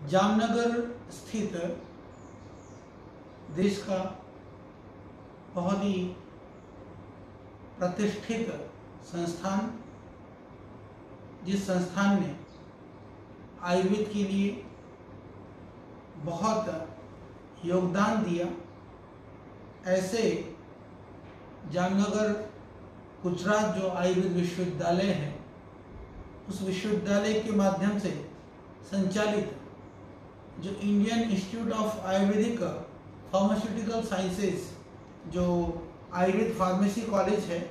जामनगर स्थित देश का बहुत ही प्रतिष्ठित संस्थान, जिस संस्थान ने आयुर्वेद के लिए बहुत योगदान दिया, ऐसे जामनगर गुजरात जो आयुर्वेद विश्वविद्यालय है, उस विश्वविद्यालय के माध्यम से संचालित जो Indian Institute of Ayurvedic Pharmaceutical Sciences, जो आयुर्वेद फार्मेसी कॉलेज है,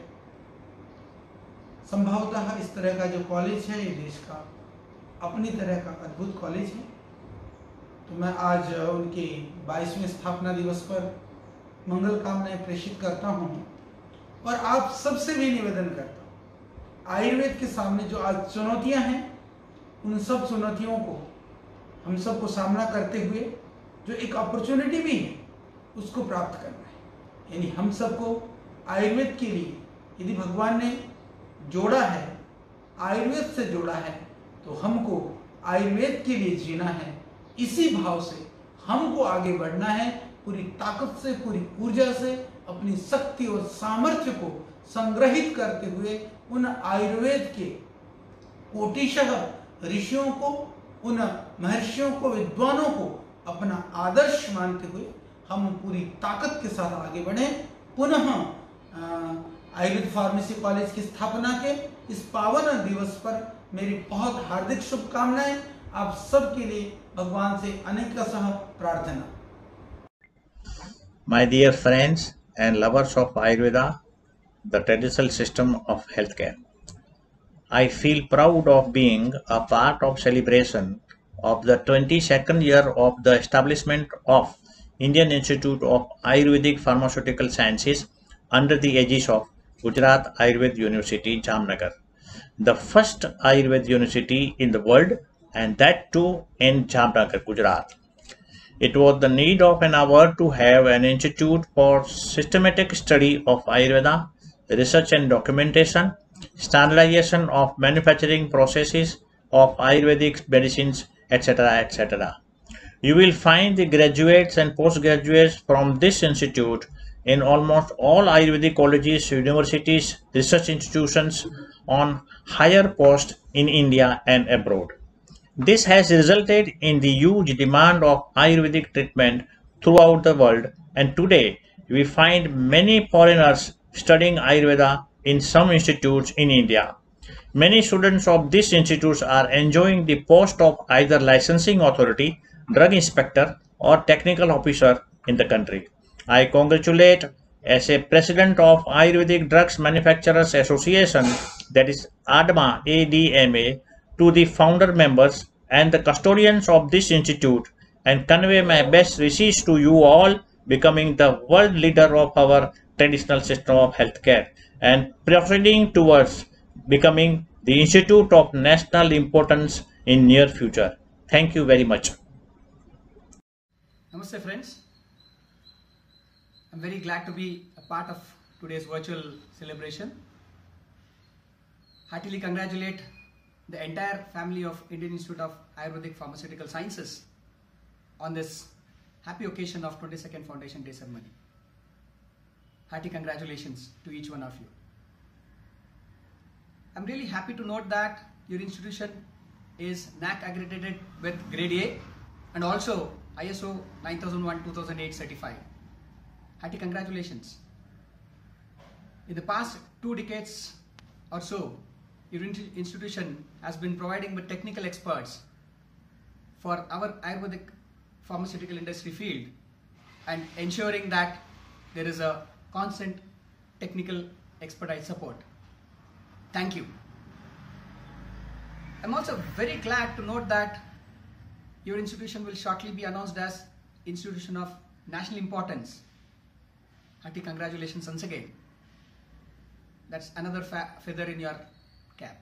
संभवतः इस तरह का जो कॉलेज है, ये देश का अपनी तरह का अद्भुत कॉलेज है। तो मैं आज उनके 22वें स्थापना दिवस पर मंगल कामनाएं प्रेषित करता हूँ और आप सबसे भी निवेदन करता हूँ, आयुर्वेद के सामने जो आज चुनौतियां हैं, उन सब चुनौतियों को हम सबको सामना करते हुए जो एक अपॉर्चुनिटी भी है, उसको प्राप्त करना है। यानी हम सबको आयुर्वेद के लिए यदि भगवान ने जोड़ा है, आयुर्वेद से जोड़ा है, तो हमको आयुर्वेद के लिए जीना है। इसी भाव से हमको आगे बढ़ना है, पूरी ताकत से, पूरी ऊर्जा से, अपनी शक्ति और सामर्थ्य को संग्रहित करते हुए उन आयुर्वेद के कोटिशः ऋषियों को, उन महर्षियों को, विद्वानों को अपना आदर्श मानते हुए हम पूरी ताकत के साथ आगे बढ़े। पुनः आयुर्वेद फार्मेसी कॉलेज की स्थापना के इस पावन दिवस पर मेरी बहुत हार्दिक शुभकामनाएं। आप सबके लिए भगवान से अनेकशः प्रार्थना। My dear friends and lovers of Ayurveda, the traditional system of healthcare, I feel proud of being a part of celebration of the 22nd year of the establishment of Indian Institute of Ayurvedic Pharmaceutical Sciences under the aegis of Gujarat Ayurved University, Jamnagar, the first Ayurved university in the world, and that too in Jamnagar, Gujarat. It was the need of an hour to have an institute for systematic study of Ayurveda, research and documentation, standardization of manufacturing processes of Ayurvedic medicines, etc. etc. You will find the graduates and postgraduates from this institute in almost all Ayurvedic colleges, universities, research institutions on higher posts in India and abroad. This has resulted in the huge demand of Ayurvedic treatment throughout the world, and today we find many foreigners studying Ayurveda in some institutes in India. Many students of these institutes are enjoying the post of either licensing authority, drug inspector, or technical officer in the country. I congratulate as a president of Ayurvedic Drugs Manufacturers Association, that is ADMA, to the founder members and the custodians of this institute, and convey my best wishes to you all becoming the world leader of our traditional system of healthcare and proceeding towards becoming the institute of national importance in near future. Thank you very much. Namaste friends. I'm very glad to be a part of today's virtual celebration. Heartily congratulate the entire family of Indian Institute of Ayurvedic Pharmaceutical Sciences on this happy occasion of 22nd Foundation Day ceremony. Hearty congratulations to each one of you. I'm really happy to note that your institution is NAC accredited with grade A and also ISO 9001-2008 certified. Hearty congratulations. In the past 2 decades or so, your institution has been providing with technical experts for our Ayurvedic pharmaceutical industry field and ensuring that there is a constant technical expertise support. Thank you. I'm also very glad to note that your institution will shortly be announced as Institution of National Importance. Hearty congratulations once again. That's another feather in your cap.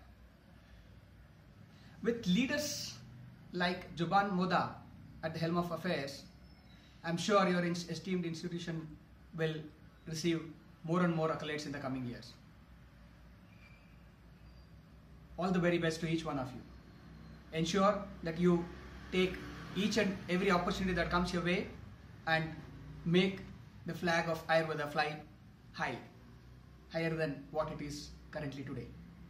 With leaders like Juban Moda at the helm of affairs, I'm sure your esteemed institution will receive more and more accolades in the coming years. All the very best to each one of you. Ensure that you take each and every opportunity that comes your way and make the flag of Ayurveda fly high, higher than what it is currently today.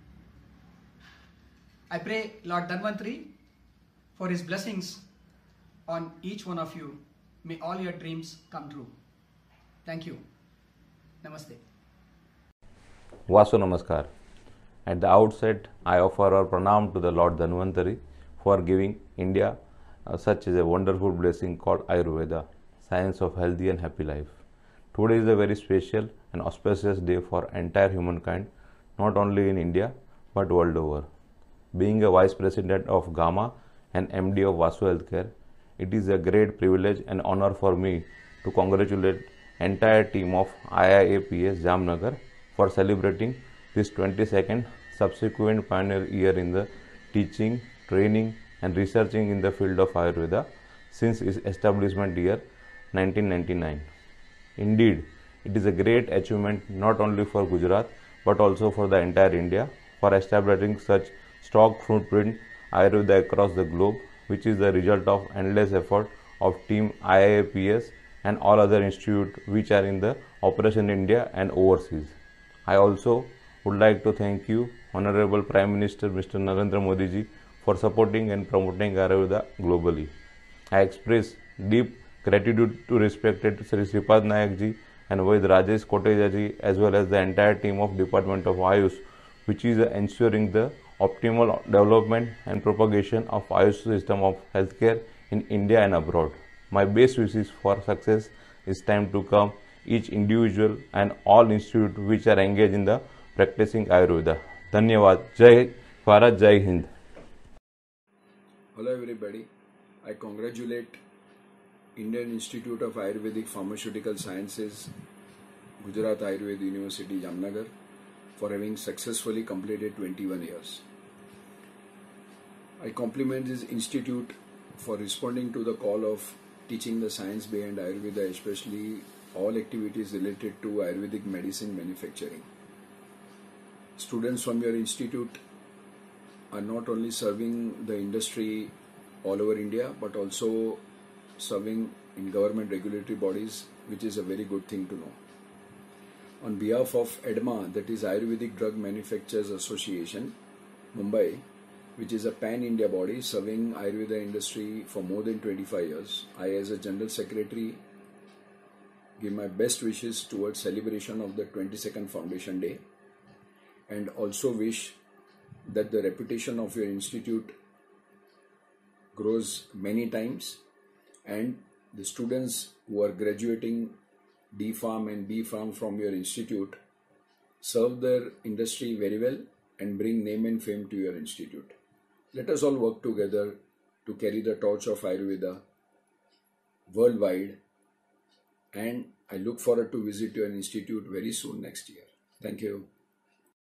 I pray Lord Dhanvantari for his blessings on each one of you. May all your dreams come true. Thank you. Namaste. Vasu Namaskar. At the outset, I offer our pranam to the Lord Dhanvantari for giving India such a wonderful blessing called Ayurveda, science of healthy and happy life. Today is a very special and auspicious day for entire humankind, not only in India but world over. Being a Vice President of GAMA and MD of Vasu Healthcare, it is a great privilege and honor for me to congratulate entire team of IIAPS Jamnagar for celebrating this 22nd subsequent pioneer year in the teaching, training and researching in the field of Ayurveda since its establishment year 1999. Indeed, it is a great achievement not only for Gujarat but also for the entire India for establishing such strong footprint Ayurveda across the globe, which is the result of endless effort of team IIAPS and all other institutes which are in the operation in India and overseas. I also would like to thank you, Honorable Prime Minister Mr. Narendra Modi ji, for supporting and promoting Ayurveda globally. I express deep gratitude to respected Sri Sripad Nayak ji and Vaid Rajesh Koteja ji as well as the entire team of Department of Ayush, which is ensuring the optimal development and propagation of Ayush system of healthcare in India and abroad. My best wishes for success is time to come, each individual and all institutes which are engaged in the practicing Ayurveda. Dhanyavad. Jai Bharat, Jai Hind. Hello everybody. I congratulate Indian Institute of Ayurvedic Pharmaceutical Sciences, Gujarat Ayurveda University, Jamnagar for having successfully completed 21 years. I compliment this institute for responding to the call of teaching the science behind Ayurveda, especially all activities related to Ayurvedic medicine manufacturing. Students from your institute are not only serving the industry all over India but also serving in government regulatory bodies, which is a very good thing to know. On behalf of ADMA, that is Ayurvedic Drug Manufacturers Association, Mumbai, which is a pan-India body serving Ayurveda industry for more than 25 years, I as a General Secretary give my best wishes towards celebration of the 22nd Foundation Day and also wish that the reputation of your institute grows many times and the students who are graduating D.Pharm and B.Pharm from your institute serve their industry very well and bring name and fame to your institute. Let us all work together to carry the torch of Ayurveda worldwide, and I look forward to visit your institute very soon next year. Thank you.